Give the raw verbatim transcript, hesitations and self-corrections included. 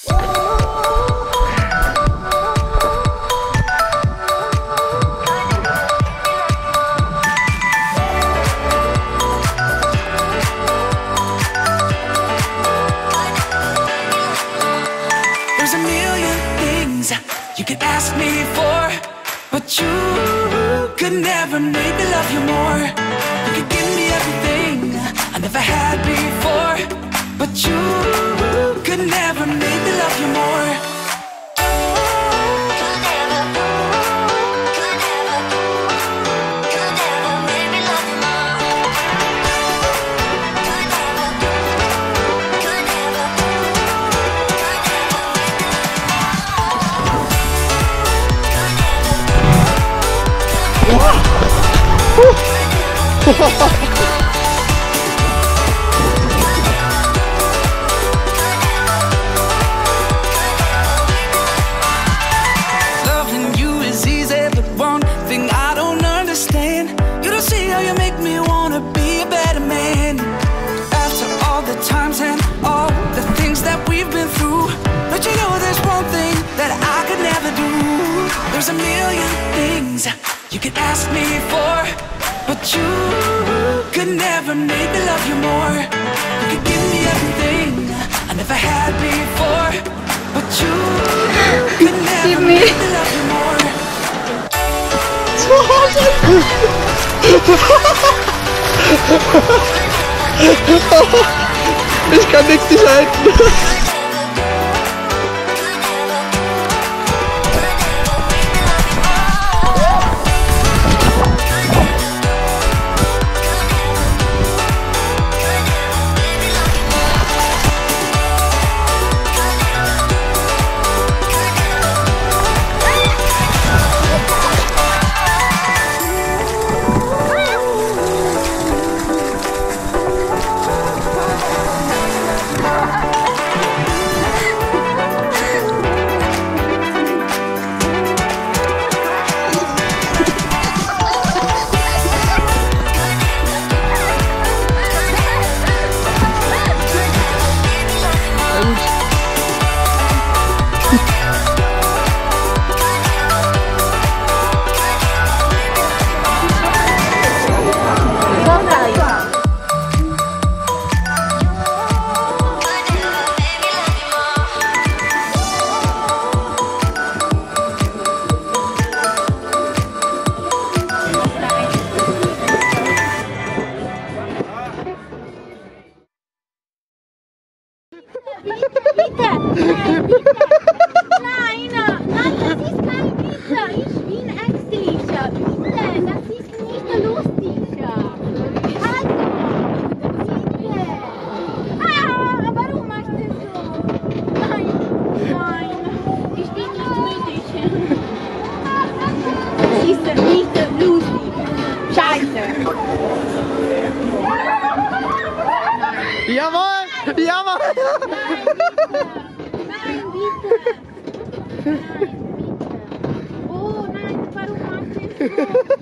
There's a million things you could ask me for, but you could never make me love you more. You could give me everything I never had before, but you could never make me love you more. Loving you is easy, but one thing I don't understand, you don't see how you make me wanna be a better man. After all the times and all the things that we've been through, but you know there's one thing that I could never do. There's a million things you could ask me for, but you could never make me love you more. You could give me everything I never had before, but you could never make me love you more. Ich kann nichts nicht halten. Nein, nein, das ist kein Witz. Ich bin ängstlicher. Bitte, das ist nicht lustig. Also, bitte. Ah, warum machst du so? Nein, nein, ich bin nicht müde. Das ist nicht lustig. Scheiße. Jawohl! Jawohl! Nein, bitte. Nein, bitte. Oh nein, warum machst du so?